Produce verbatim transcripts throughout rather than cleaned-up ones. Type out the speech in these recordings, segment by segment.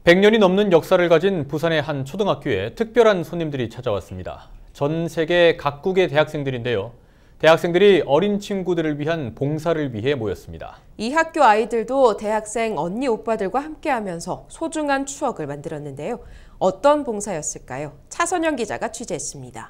백 년이 넘는 역사를 가진 부산의 한 초등학교에 특별한 손님들이 찾아왔습니다. 전 세계 각국의 대학생들인데요. 대학생들이 어린 친구들을 위한 봉사를 위해 모였습니다. 이 학교 아이들도 대학생 언니 오빠들과 함께하면서 소중한 추억을 만들었는데요. 어떤 봉사였을까요? 차선영 기자가 취재했습니다.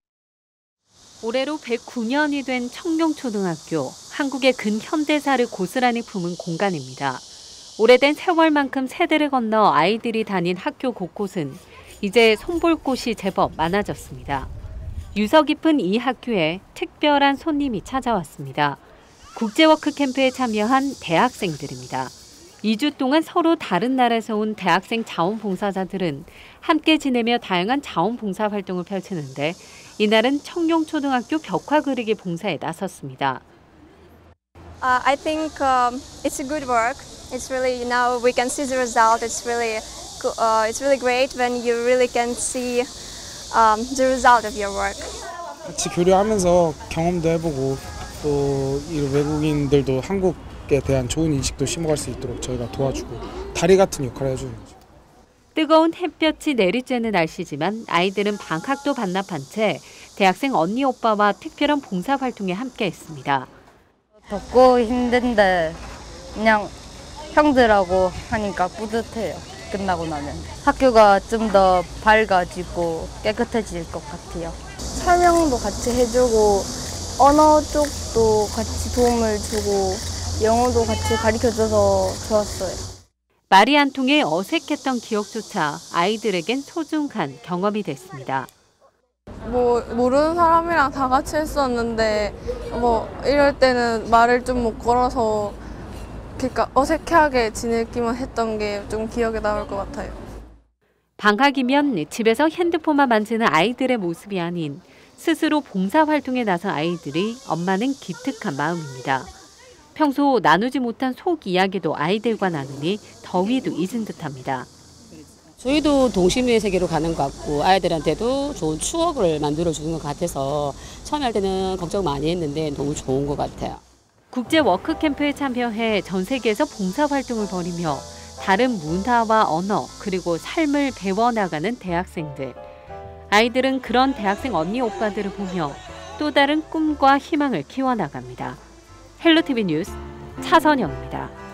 올해로 백구 년이 된 청룡초등학교, 한국의 근현대사를 고스란히 품은 공간입니다. 오래된 세월만큼 세대를 건너 아이들이 다닌 학교 곳곳은 이제 손볼 곳이 제법 많아졌습니다. 유서 깊은 이 학교에 특별한 손님이 찾아왔습니다. 국제워크 캠프에 참여한 대학생들입니다. 이 주 동안 서로 다른 나라에서 온 대학생 자원봉사자들은 함께 지내며 다양한 자원봉사 활동을 펼치는데 이날은 청룡초등학교 벽화 그리기 봉사에 나섰습니다. Uh, I think um, it's a good work. It's really now we can see the result. It's really uh, it's really great when you really can see um, the result of your work. 같이 교류하면서 경험도 해보고 또 이 외국인들도 한국에 대한 좋은 인식도 심어갈 수 있도록 저희가 도와주고 다리 같은 역할을 해주는 거죠. 뜨거운 햇볕이 내리쬐는 날씨지만 아이들은 방학도 반납한 채 대학생 언니 오빠와 특별한 봉사 활동에 함께했습니다. 덥고 힘든데 그냥 형들하고 하니까 뿌듯해요. 끝나고 나면 학교가 좀 더 밝아지고 깨끗해질 것 같아요. 설명도 같이 해주고 언어 쪽도 같이 도움을 주고 영어도 같이 가르쳐줘서 좋았어요. 말이 안 통해 어색했던 기억조차 아이들에겐 소중한 경험이 됐습니다. 뭐 모르는 사람이랑 다 같이 했었는데 뭐 이럴 때는 말을 좀 못 걸어서 그러니까 어색하게 지내기만 했던 게 좀 기억에 남을 것 같아요. 방학이면 집에서 핸드폰만 만지는 아이들의 모습이 아닌 스스로 봉사활동에 나선 아이들이 엄마는 기특한 마음입니다. 평소 나누지 못한 속 이야기도 아이들과 나누니 더위도 잊은 듯합니다. 저희도 동심의 세계로 가는 것 같고 아이들한테도 좋은 추억을 만들어주는 것 같아서 처음에 할 때는 걱정 많이 했는데 너무 좋은 것 같아요. 국제 워크캠프에 참여해 전 세계에서 봉사활동을 벌이며 다른 문화와 언어 그리고 삶을 배워나가는 대학생들. 아이들은 그런 대학생 언니 오빠들을 보며 또 다른 꿈과 희망을 키워나갑니다. 헬로티비 뉴스 차선영입니다.